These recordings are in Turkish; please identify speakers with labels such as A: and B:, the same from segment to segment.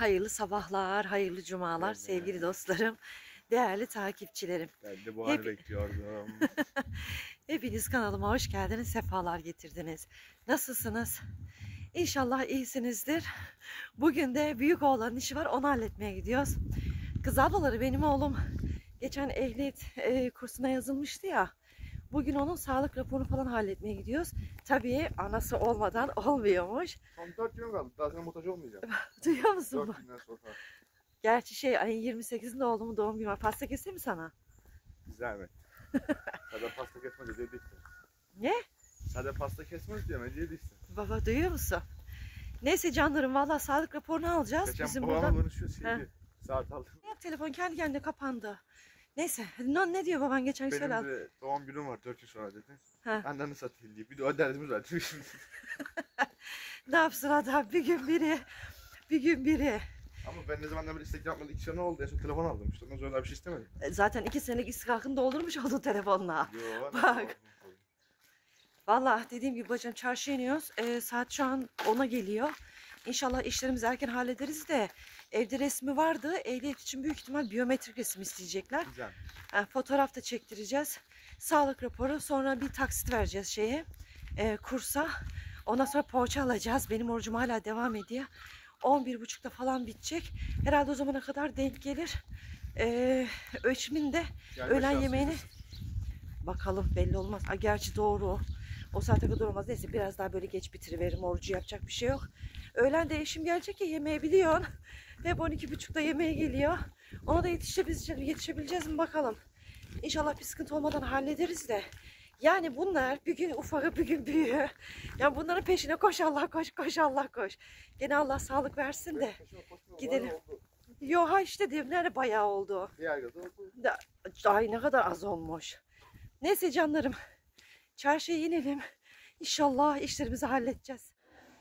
A: Hayırlı sabahlar, hayırlı cumalar sevgili dostlarım, değerli takipçilerim.
B: Ben de bu anı bekliyordum.
A: Hepiniz kanalıma hoş geldiniz, sefalar getirdiniz. Nasılsınız? İnşallah iyisinizdir. Bugün de büyük oğlanın işi var, onu halletmeye gidiyoruz. Kız ablaları, benim oğlum geçen ehliyet kursuna yazılmıştı ya. Bugün onun sağlık raporunu falan halletmeye gidiyoruz. Tabii anası olmadan olmuyormuş.
B: Son 4 gün kaldı. Daha sonra muhtaç olmayacağım.
A: Duyuyor musun?
B: 4 günden sonra.
A: Gerçi ayın 28'inde oğlumun doğum günü var. Pasta keseyim mi sana?
B: Güzel mi? Sade pasta kesmez diye diksin.
A: Ne?
B: Sade pasta kesmez diye diye diksin.
A: Baba duyuyor musun? Neyse canlarım, vallahi sağlık raporunu alacağız.
B: Geçen
A: bizim
B: babamla
A: burada.
B: konuşuyor şeydi. Saat aldım.
A: Yap, telefon kendi kendine kapandı. Neyse, ne diyor baban, geçen söyle
B: Benim
A: al.
B: de doğum günüm var 4 gün sonra dedi.
A: Ha.
B: Anneni satayım diye. Bir de o derdimiz var.
A: Ne yapsın adam, bir gün biri, bir gün biri.
B: Ama ben ne zamandan beri istek yapmadım. 2 sene oldu. En son telefon aldım. İşte ondan sonra bir şey istemedim.
A: Zaten 2 senelik istihkakını doldurmuş oldu telefonla.
B: Yo,
A: Bak. Vallahi dediğim gibi bacım, çarşıya iniyoruz. Saat şu an 10'a geliyor. İnşallah işlerimizi erken hallederiz de. Evde resmi vardı. Ehliyet için büyük ihtimal biyometrik resim isteyecekler.
B: Güzel.
A: Fotoğraf da çektireceğiz. Sağlık raporu, sonra bir taksit vereceğiz kursa. Ondan sonra poğaça alacağız. Benim orucum hala devam ediyor. 11.30'da falan bitecek. Herhalde o zamana kadar denk gelir. Ölçümün de öğlen yemeğini. Bakalım, belli olmaz. Gerçi doğru. O saate kadar olmaz. Neyse, biraz daha böyle geç bitiriveririm. Orucu yapacak bir şey yok. Öğlen de eşim gelecek ya, yemeği biliyorsun. Hep 12.30'da yemeğe geliyor. Ona da yetişebileceğiz mi bakalım. İnşallah bir sıkıntı olmadan hallederiz de. Yani bunlar bir gün ufağı bir gün büyüğü. Yani bunların peşine koş Allah koş, koş Allah koş. Gene Allah sağlık versin de. Gidelim. Yo ha işte diyorum, nerede bayağı oldu. Ay ne kadar az olmuş. Neyse canlarım. Çarşıya inelim. İnşallah işlerimizi halledeceğiz.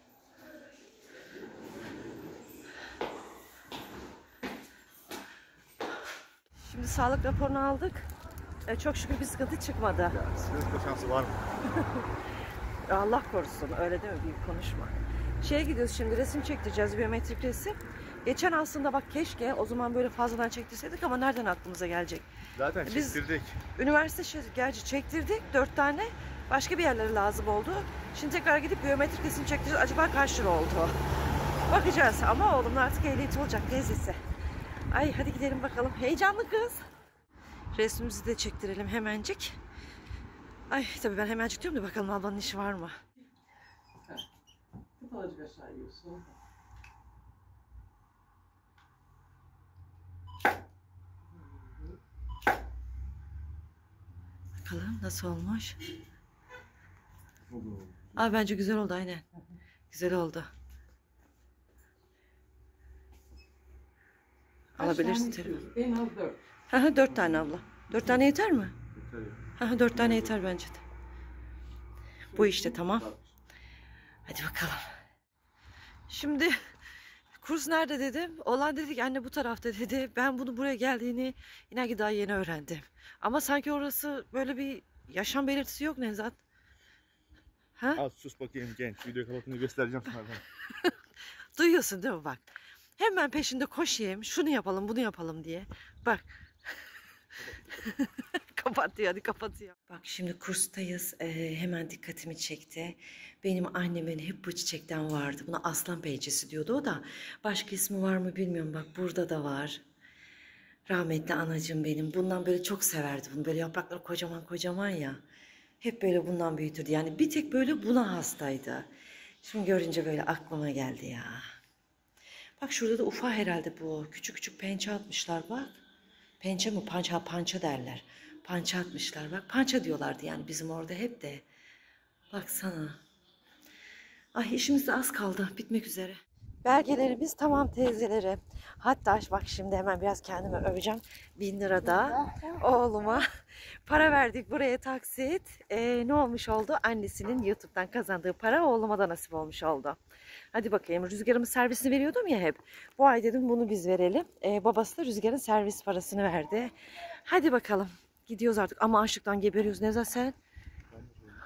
A: Şimdi sağlık raporunu aldık. Çok şükür bir sıkıntı çıkmadı.
B: Ya, sıkıntı şansı var mı?
A: Allah korusun, öyle değil mi? Büyük konuşma. Gidiyoruz şimdi, resim çektireceğiz, biyometrik resim. Geçen aslında bak, keşke o zaman böyle fazladan çektirseydik ama nereden aklımıza gelecek?
B: Zaten
A: Biz
B: çektirdik.
A: üniversite gerçi çektirdik 4 tane. Başka bir yerlere lazım oldu. Şimdi tekrar gidip biyometrik resim çektireceğiz. Acaba kaç lira oldu? Bakacağız ama oğlumun artık ehliyeti olacak, teyzesi. Ay hadi gidelim bakalım. Heyecanlı kız. Resmimizi de çektirelim hemencik. Ay tabii ben hemencik diyorum da bakalım ablanın işi var mı?
C: Azıcık aşağı yiyorsun.
A: Bakalım nasıl olmuş? Bence güzel oldu, aynen. Güzel oldu. Alabilirsin telefonu.
C: En az 4.
A: 4 tane abla. 4 tane yeter mi?
B: Yeter.
A: 4 tane yeter bence de. Bu işte tamam. Hadi bakalım. Şimdi kurs nerede dedim. Oğlan dedi ki anne bu tarafta dedi. Ben bunu buraya geldiğini inan ki daha yeni öğrendim. Ama sanki orası böyle bir yaşam belirtisi yok Nevzat. Ha?
B: Az sus bakayım genç. Video kapatını göstereceğim sana ben.
A: Duyuyorsun değil mi bak. Hemen peşinde koşayım. Şunu yapalım, bunu yapalım diye. Bak. Kapatıyor, hadi kapatıyor. Bak şimdi kurstayız. Hemen dikkatimi çekti. Benim annemin hep bu çiçekten vardı. Buna aslan pençesi diyordu o da. Başka ismi var mı bilmiyorum. Bak burada da var. Rahmetli anacığım benim. Bundan böyle çok severdi bunu. Böyle yaprakları kocaman kocaman ya. Hep böyle bundan büyütürdü. Yani bir tek böyle buna hastaydı. Şimdi görünce böyle aklıma geldi ya. Bak şurada da ufa herhalde bu. Küçük küçük pençe atmışlar bak. Pençe mi? Pança derler. Pança atmışlar bak. Pança diyorlardı yani bizim orada hep de. Baksana. Ay işimiz de az kaldı. Bitmek üzere. Belgelerimiz tamam teyzeleri. Hatta bak şimdi hemen biraz kendimi öveceğim. 1000 lira da oğluma para verdik buraya taksit. Ne olmuş oldu? Annesinin YouTube'dan kazandığı para oğluma da nasip olmuş oldu. Hadi bakayım, Rüzgar'ımın servisini veriyordum ya hep. Bu ay dedim bunu biz verelim. Babası da Rüzgar'ın servis parasını verdi. Hadi bakalım. Gidiyoruz artık ama açlıktan geberiyoruz. Nevzat sen?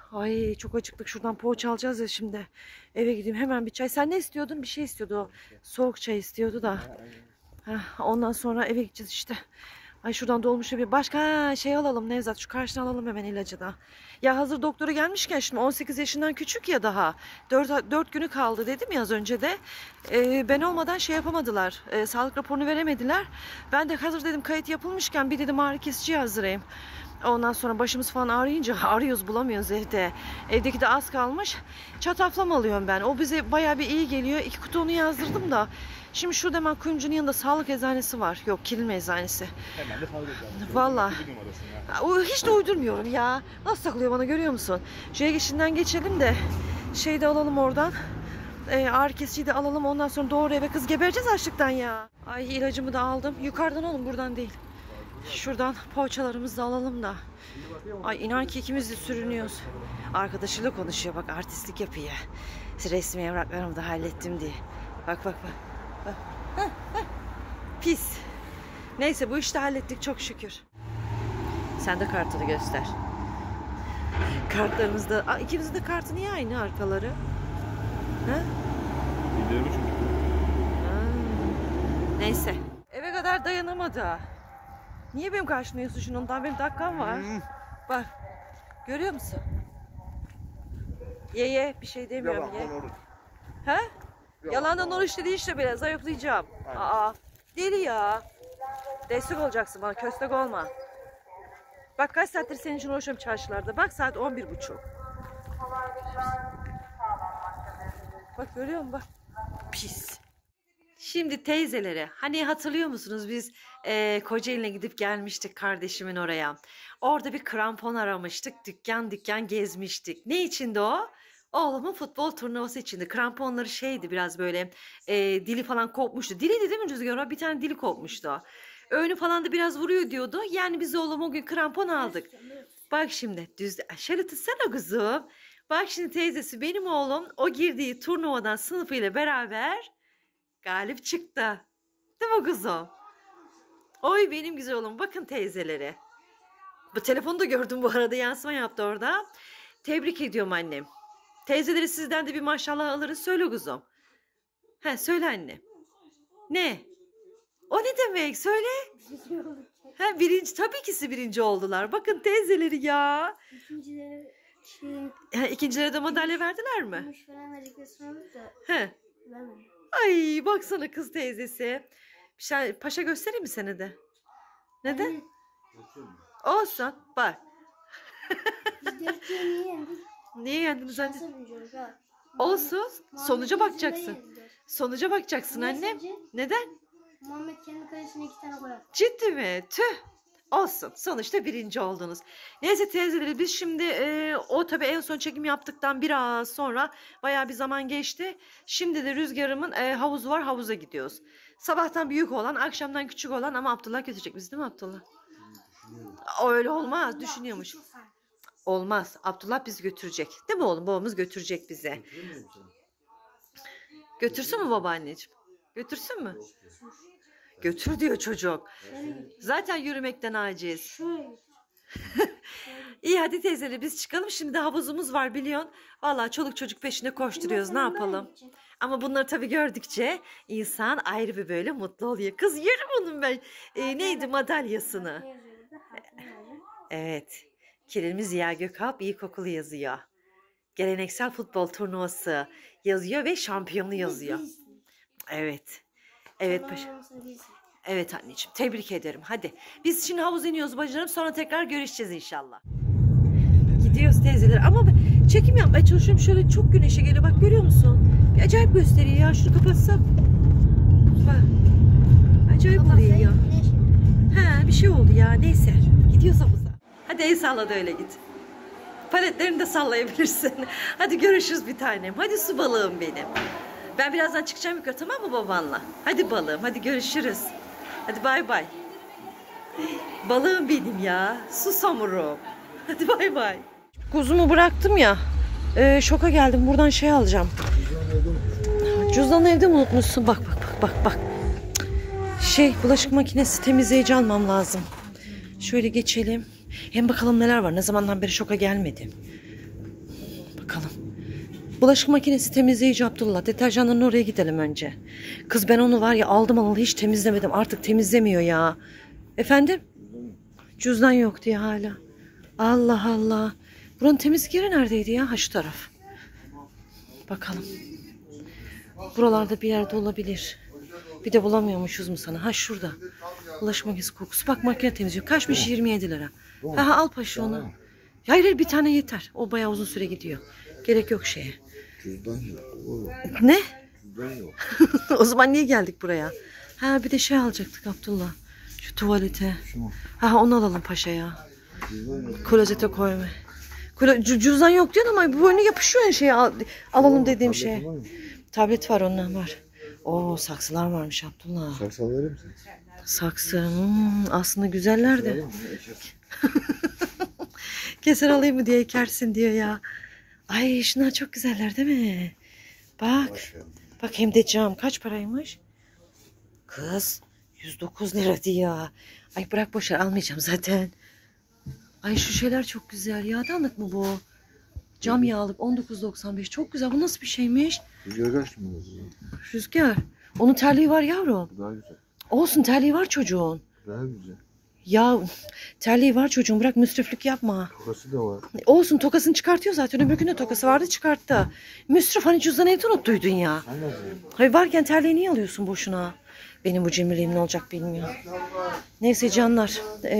A: Ay çok acıktık. Şuradan poğaça alacağız ya şimdi. Eve gideyim hemen bir çay. Sen ne istiyordun? Bir şey istiyordu o. Soğuk çay istiyordu da. Ondan sonra eve gideceğiz işte. Ay şuradan dolmuşa bir başka şey alalım Nevzat. Şu karşıdan alalım hemen ilacı da. Ya hazır doktora gelmişken şimdi 18 yaşından küçük ya daha. 4 günü kaldı dedim ya az önce de. Ben olmadan şey yapamadılar. Sağlık raporunu veremediler. Ben de hazır dedim kayıt yapılmışken bir dedim ağrı kesici yazdırayım. Ondan sonra başımız falan ağrıyınca arıyoruz bulamıyoruz evde. Evdeki de az kalmış. Çataflam alıyorum ben. O bize baya bir iyi geliyor. 2 kutu onu yazdırdım da. Şimdi şurada hemen kuyumcunun yanında sağlık eczanesi var. Yok kilim eczanesi.
B: Hemen de sağlık eczanesi.
A: Valla.
B: Bir numarasın ya.
A: Hiç de uydurmuyorum ya. Nasıl takılıyor bana görüyor musun? Şuraya geçinden geçelim de şey de alalım oradan. Ağrı kesiciyi de alalım ondan sonra doğru eve kız gebereceğiz açlıktan ya. Ay ilacımı da aldım. Yukarıdan oğlum buradan değil. Şuradan poğaçalarımızı da alalım da. Ay inan ki ikimiz de sürünüyoruz. Arkadaşıyla konuşuyor bak artistlik yapıyor. Resmi evraklarımı da hallettim diye. Bak bak bak. Bak. Hah, hah. Pis. Neyse bu işte hallettik çok şükür. Sen de kartını göster. Kartlarımızda. İkimizin de kartı niye aynı arkaları? Ha?
B: Bilmiyorum çünkü.
A: Neyse. Eve kadar dayanamadı. Niye benim karşımda yiyorsun şunu? Ondan benim dakikam var. Bak. Görüyor musun? Ye bir şey demiyorum ye. He? Yalandan oruç dediği işte bile zayıflayacağım.
B: Aynen.
A: Aa, deli ya. Destek olacaksın bana köstek olma. Bak kaç saattir senin için uğraşıyorum çarşılarda. Bak saat 11.30. Bak görüyor musun bak. Pis. Şimdi teyzelere hani hatırlıyor musunuz biz Kocaeli'ne gidip gelmiştik kardeşimin oraya. Orada bir krampon aramıştık. Dükkan dükkan gezmiştik. Ne içindi o? Oğlumun futbol turnuvası içindi. Kramponları şeydi biraz böyle dili falan kopmuştu. Diliydi değil mi Rüzgar? Bir tane dili kopmuştu. Önü falan da biraz vuruyor diyordu. Yani biz oğlum o gün krampon aldık. Bak şimdi şöyle tutsana kuzum. Bak şimdi teyzesi benim oğlum o girdiği turnuvadan sınıfıyla beraber galip çıktı. Değil mi kuzum? Oy benim güzel oğlum. Bakın teyzelere. Bu telefonu da gördüm bu arada yansıma yaptı orada. Tebrik ediyorum annem. Teyzeleri sizden de bir maşallah alırız. Söyle kuzum. He söyle anne. Ne? O ne demek? Söyle. Ha birinci tabii ki birinci oldular. Bakın teyzeleri ya.
D: İkincileri
A: İkincilere de madalya verdiler mi?
D: gümüş falan verdikleri sonra da
A: He.
D: vermem.
A: Ay baksana kız teyzesi. Paşa göstereyim mi seni de? Neden? Olsun. Bak.
D: Biz dörtlüğü niye yendik?
A: Niye yendiniz anne?
D: Şansa bineceğiz ha.
A: Olsun.
D: Muhammed
A: Sonuca
D: yüzünden
A: bakacaksın.
D: yendiler.
A: Sonuca bakacaksın
D: Niye
A: annem.
D: sence?
A: Neden?
D: Muhammed kendi kalesine 2 tane gol attı.
A: Ciddi mi? Tüh. Olsun. Sonuçta birinci oldunuz. Neyse teyzeleri biz şimdi o tabii en son çekim yaptıktan biraz sonra bayağı bir zaman geçti. Şimdi de Rüzgar'ımın havuzu var. Havuza gidiyoruz. Sabahtan büyük olan, akşamdan küçük olan ama Abdullah götürecek bizi değil mi Abdullah? Öyle olmaz. Düşünüyormuş. Olmaz. Abdullah bizi götürecek. Değil mi oğlum? Babamız götürecek bize. Götürsün mü babaanneciğim? Götürsün mü? Götür diyor çocuk. Zaten yürümekten aciz.
D: Şöyle.
A: İyi hadi teyzeler biz çıkalım. Şimdi de havuzumuz var biliyorsun. Vallahi çoluk çocuk peşinde koşturuyoruz. Ne yapalım? Ama bunları tabii gördükçe insan ayrı bir böyle mutlu oluyor. Kız yerim onun ben. Neydi madalyasını?
D: Ne yazıyor burada? Hakkını yazıyor.
A: Evet. Kirimi Ziya Gökalp ilkokulu yazıyor. Geleneksel futbol turnuvası yazıyor ve şampiyonu yazıyor. Evet. Evet paşa. Evet anneciğim tebrik ederim. Hadi biz şimdi havuza iniyoruz bacılarım sonra tekrar görüşeceğiz inşallah. Gidiyoruz teyzeler ama çekim yapmaya çalışıyorum şöyle çok güneşe geliyor bak görüyor musun? Bir acayip gösteriyor ya şunu kapatsam. Bak. Acayip oluyor ya. Ha bir şey oldu ya neyse gidiyoruz havuza. Hadi el salla da öyle git. Paletlerini de sallayabilirsin. Hadi görüşürüz bir tanem. Hadi su balığım benim. Ben birazdan çıkacağım yukarı tamam mı babanla? Hadi balığım hadi görüşürüz. Hadi bay bay. Balığım benim ya. Su samurum. Hadi bay bay. Kuzumu bıraktım ya. Şoka geldim. Buradan şey alacağım. Cüzdanı evde mi unutmuşsun? Bak bak bak bak bak. Bulaşık makinesi temizleyici almam lazım. Şöyle geçelim. Hem bakalım neler var. Ne zamandan beri şoka gelmedim. Bulaşık makinesi temizleyici Abdullah. Deterjanların oraya gidelim önce. Kız ben onu var ya aldım alalı hiç temizlemedim. Artık temizlemiyor ya. Efendim? Cüzdan yok diye hala. Allah Allah. Buranın temizlik yeri neredeydi ya? Ha şu taraf. Bakalım. Buralarda bir yerde olabilir. Bir de bulamıyormuşuz mu sana? Ha şurada. Bulaşık makinesi kokusu. Bak makine temizliyor. Kaçmış 27 lira. Ha al paşa onu. Hayır hayır bir tane yeter. O bayağı uzun süre gidiyor. Gerek yok şeye.
E: Cüzdan yok. Oğlum,
A: Ne?
E: cüzdan yok.
A: O zaman niye geldik buraya? Ha bir de şey alacaktık Abdullah. Şu tuvalete.
E: Şu mu?
A: Ha onu alalım paşaya.
E: Cüzdan yok.
A: Klozete koyma. Cüzdan yok diyorsun ama bu böyle yapışıyor ya şeye alalım dediğim
E: Tabletin
A: şeye.
E: var mı?
A: Tablet var ondan var. Oo saksılar varmış Abdullah.
E: Saksı verir misin?
A: Saksı. Aslında güzeller de.
E: Verir misin? Eşek.
A: Keser alayım mı diye ekersin diyor ya. Ay şunlar çok güzeller değil mi? Bak.
E: Boş ver.
A: Bak hem de cam. Kaç paraymış? Kız 109 lira diyor. Ay bırak boşver almayacağım zaten. Ay şu şeyler çok güzel. Yağdanlık mı bu? Cam yağlık 19.95. Çok güzel. Bu nasıl bir şeymiş?
E: Rüzgar kaç mı?
A: Rüzgar. Onun terliği var yavrum.
E: Daha güzel.
A: Olsun terliği var çocuğun.
E: Daha güzel.
A: Ya terliği var çocuğun. Bırak müsriflik yapma.
E: Tokası da var.
A: Olsun tokasını çıkartıyor zaten. Öbür gün de tokası vardı çıkarttı. Müsrif hani cüzdanı evde unuttuydun ya.
E: Sen ne diyorsun?
A: Hayır varken terliği niye alıyorsun boşuna? Benim bu cimriliğim ne olacak bilmiyorum. Neyse canlar.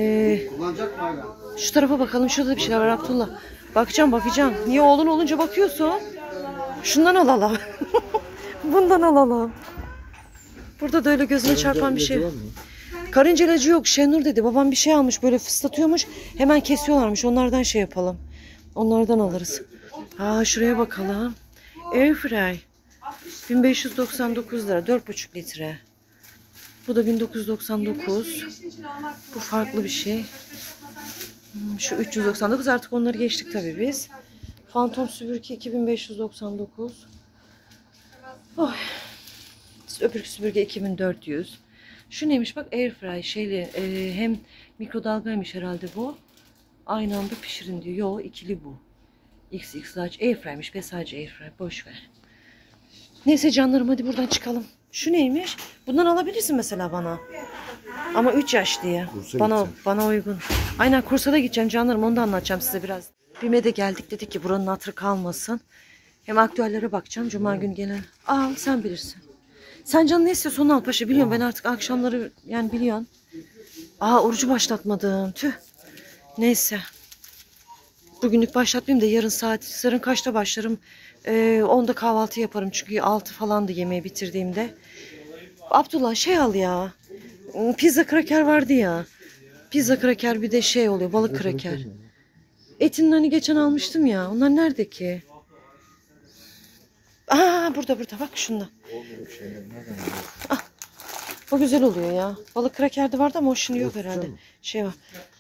A: Şu tarafa bakalım. Şurada da bir şeyler var Abdullah. Bakacağım. Niye oğlun olunca bakıyorsun? Şundan alalım. Bundan alalım. Burada da öyle gözüne çarpan bir şey.
E: Var mı?
A: Karınca ilacı yok. Şenur dedi. Babam bir şey almış böyle fıslatıyormuş. Hemen kesiyorlarmış. Onlardan şey yapalım. Onlardan alırız. Ha şuraya bakalım. Airfry. 1599 lira. 4,5 litre. Bu da 1999. Bu farklı bir şey. Şu 399 artık onları geçtik tabii biz. Phantom süpürge 2599. Oh. Öbür süpürge 2400. Şu neymiş bak airfry şeyli hem mikrodalgaymış herhalde bu. Aynı anda pişirin diyor. Yo ikili bu. XX large airfry'miş ve sadece airfry. Boş ver. Neyse canlarım hadi buradan çıkalım. Şu neymiş? Bundan alabilirsin mesela bana. Ama 3 yaş diye.
E: Kursa
A: Bana uygun. Aynen kursa da gideceğim canlarım. Onu da anlatacağım size biraz. BİM'e de geldik dedik ki buranın hatırı kalmasın. Hem aktüellere bakacağım. Cuma günü gelen. Al sen bilirsin. Sen canın ne istiyorsun onu al paşa. Biliyorum ben artık akşamları yani biliyorsun. Orucu başlatmadım. Tüh. Neyse. Bugünlük başlatmayayım da yarın kaçta başlarım? 10'da kahvaltı yaparım. Çünkü 6 falandı yemeği bitirdiğimde. Abdullah şey al ya. Pizza kraker vardı ya. Pizza kraker bir de şey oluyor balık kraker. Etinin hani geçen almıştım ya. Onlar nerede ki? Burada bak şunda.
E: Olmuyor şeyler. Nereden biliyorsun?
A: O güzel oluyor ya. Balık kraker de vardı ama o şimdi yok herhalde. Şey var.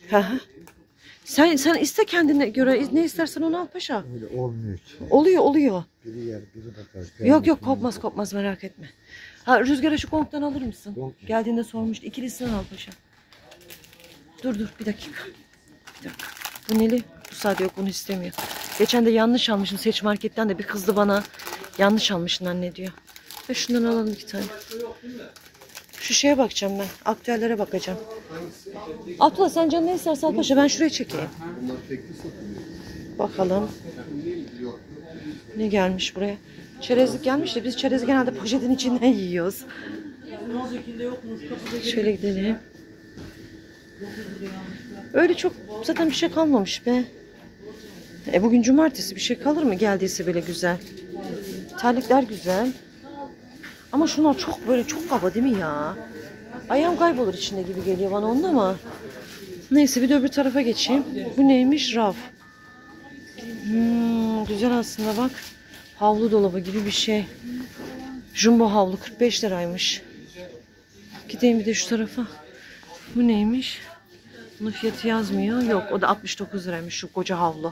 A: Sen iste kendine göre ne istersen onu al paşa.
E: Öyle olmuyor ki.
A: Oluyor.
E: Biri yer, biri bakar.
A: Yok kopmaz merak etme. Rüzgara şu konktan alır mısın?
E: Konk.
A: Geldiğinde sormuştu. İkilisini al paşa. Dur bir dakika. Bu neli? Bu sade yok bunu istemiyor. Geçen de yanlış almışım seç marketten de bir kızdı bana. Yanlış almışsın anne diyor. Ve şundan alalım 2 tane. Şu şeye bakacağım ben. Aktüellere bakacağım. Abla sen canın ne istersen al paşa ben şuraya çekeyim. Bakalım. Ne gelmiş buraya? Çerezlik gelmiş de biz çerezi genelde poşetin içinden yiyoruz. Şöyle gidelim. Öyle çok zaten bir şey kalmamış be. Bugün cumartesi bir şey kalır mı? Geldiyse bile güzel. Terlikler güzel. Ama şunlar çok kaba değil mi ya? Ayağım kaybolur içinde gibi geliyor bana onun ama. Neyse bir de öbür tarafa geçeyim. Bu neymiş? Raf. Güzel aslında bak. Havlu dolabı gibi bir şey. Jumbo havlu 45 liraymış. Gideyim bir de şu tarafa. Bu neymiş? Bunun fiyatı yazmıyor. Yok o da 69 liraymış şu koca havlu.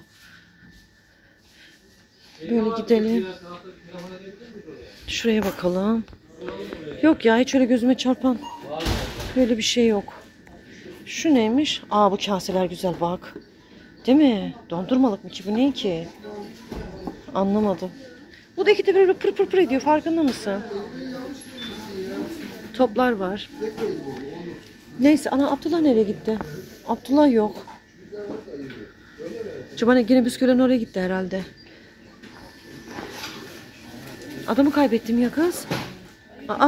A: Böyle gidelim. Şuraya bakalım. Yok ya hiç öyle gözüme çarpan böyle bir şey yok. Şu neymiş? Bu kaseler güzel bak. Değil mi? Dondurmalık mı ki bu ne ki? Anlamadım. Bu da ikide bir öyle pır pır pır ediyor. Farkında mısın? Toplar var. Neyse ana Abdullah nereye gitti? Abdullah yok. Acaba yine bisküvilerin oraya gitti herhalde. Adamı kaybettim ya kız. Aa.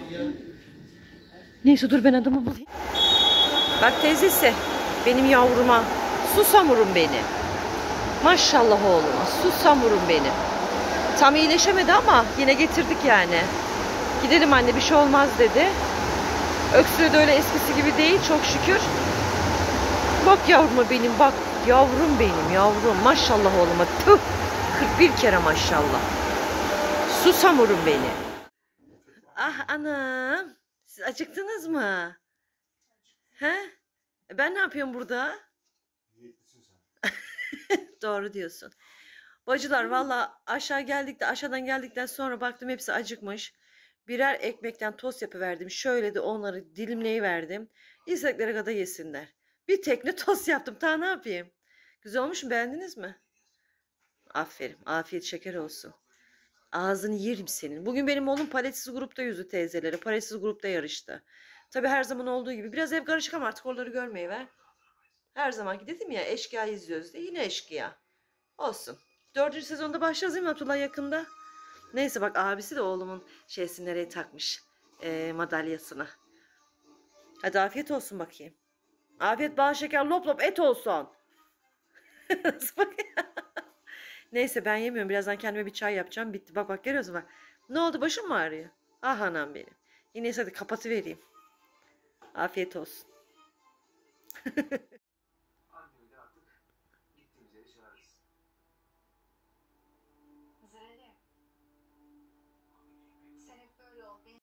A: Neyse dur ben adamı bulayım. Bak teyzesi benim yavruma. Susamurum benim. Maşallah oğluma. Susamurum benim. Tam iyileşemedi ama yine getirdik yani. Gidelim anne bir şey olmaz dedi. Öksürüğü de öyle eskisi gibi değil çok şükür. Bak yavruma benim bak. Yavrum benim yavrum. Maşallah oğluma. Tüh. 41 kere maşallah. Susamurum beni. Ah anam. Siz acıktınız mı? He? Ben ne yapıyorum burada? Doğru diyorsun. Bacılar valla aşağıdan geldikten sonra baktım hepsi acıkmış. Birer ekmekten tost yapıverdim. Şöyle de onları dilimleyiverdim. İstedikleri kadar yesinler. Bir tekne tost yaptım. Ta ne yapayım? Güzel olmuş mu? Beğendiniz mi? Aferin. Afiyet şeker olsun. Ağzını yerim senin. Bugün benim oğlum paletsiz grupta yüzdü teyzeleri. Paletsiz grupta yarıştı. Tabi her zaman olduğu gibi. Biraz ev karışık ama artık oraları görmeyi ver. Her zamanki dedim ya eşkıya izliyoruz diye. Yine eşkıya. Olsun. 4. sezonda başlayacağız değil mi Abdullah yakında? Neyse bak abisi de oğlumun şeysi nereye takmış. Madalyasını. Hadi afiyet olsun bakayım. Afiyet bal şeker lop lop et olsun. Neyse ben yemiyorum. Birazdan kendime bir çay yapacağım. Bitti. Bak bak görüyorsun bak. Ne oldu başım mı ağrıyor? Ah anam benim. Yine hadi kapatıvereyim. Afiyet olsun.